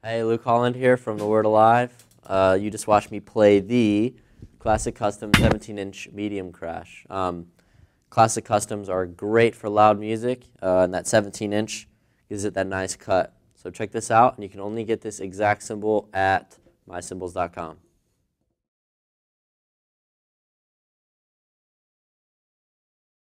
Hey, Luke Holland here from The Word Alive. You just watched me play the Classic Custom 17-inch medium crash. Classic Customs are great for loud music, and that 17-inch gives it that nice cut. So check this out, and you can only get this exact cymbal at mycymbals.com.